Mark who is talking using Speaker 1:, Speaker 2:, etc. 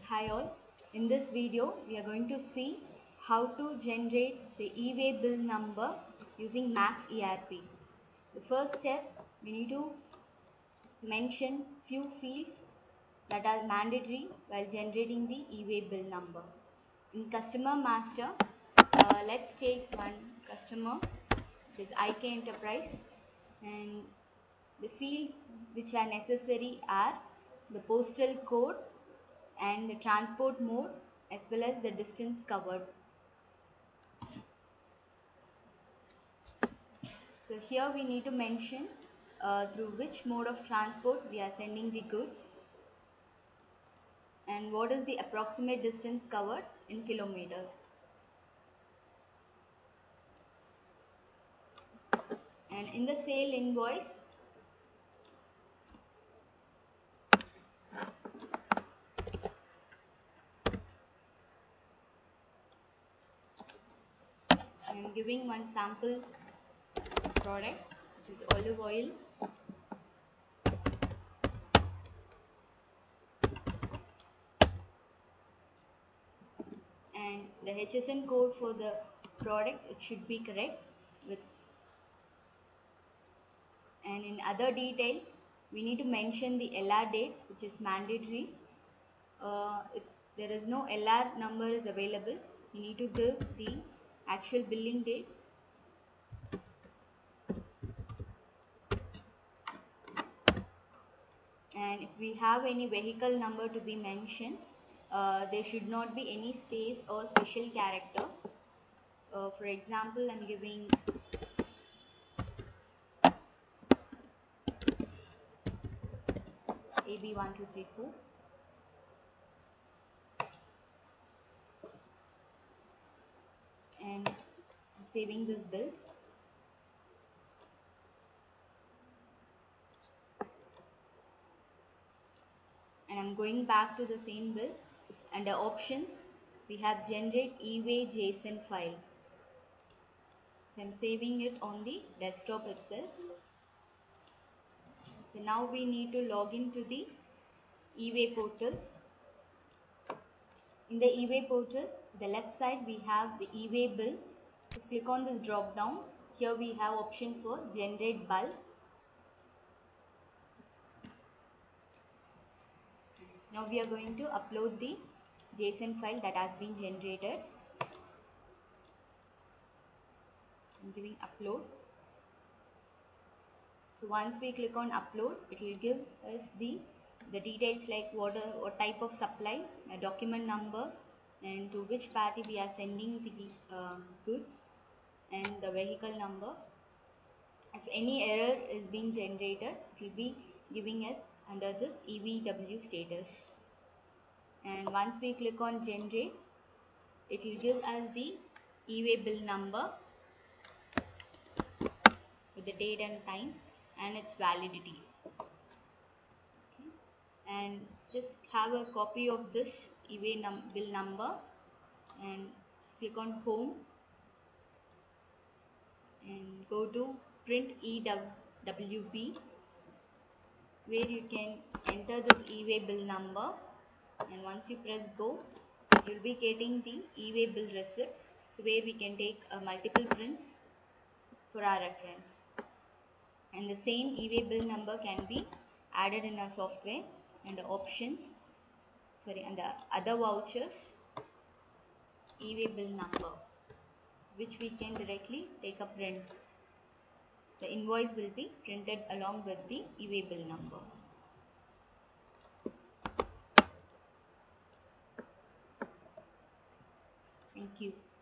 Speaker 1: Hi all, in this video we are going to see how to generate the e-way bill number using Max ERP. The first step, we need to mention few fields that are mandatory while generating the e-way bill number. In customer master, let's take one customer which is IK Enterprise, and the fields which are necessary are the postal code and the transport mode as well as the distance covered. So here we need to mention through which mode of transport we are sending the goods and what is the approximate distance covered in kilometer. And in the sale invoice, I am giving one sample product which is olive oil. And the HSN code for the product, it should be correct with. And in other details, we need to mention the LR date, which is mandatory. If there is no LR number is available, you need to give the actual billing date. And if we have any vehicle number to be mentioned, there should not be any space or special character. For example, I'm giving AB1234. And I'm saving this bill. And I'm going back to the same bill. Under options, we have generate e-way JSON file. So I'm saving it on the desktop itself. So now we need to log into the e-way portal. In the e-way portal, the left side we have the e-way bill. Just click on this drop down. Here we have option for generate bulk. Now we are going to upload the JSON file that has been generated. I'm giving upload. So once we click on upload, it will give us the details like what type of supply, a document number, and to which party we are sending the goods, and the vehicle number. If any error is being generated, it will be giving us under this EVW status. And once we click on generate, it will give us the e-way bill number with the date and time and its validity. Okay. And just have a copy of this e-way bill number and click on home and go to print EWB, where you can enter this e-way bill number, and once you press go, you'll be getting the e-way bill receipt, so where we can take multiple prints for our reference. And the same e-way bill number can be added in our software and the options, and the other vouchers e-way bill number, which we can directly take a print. The invoice will be printed along with the e-way bill number. Thank you.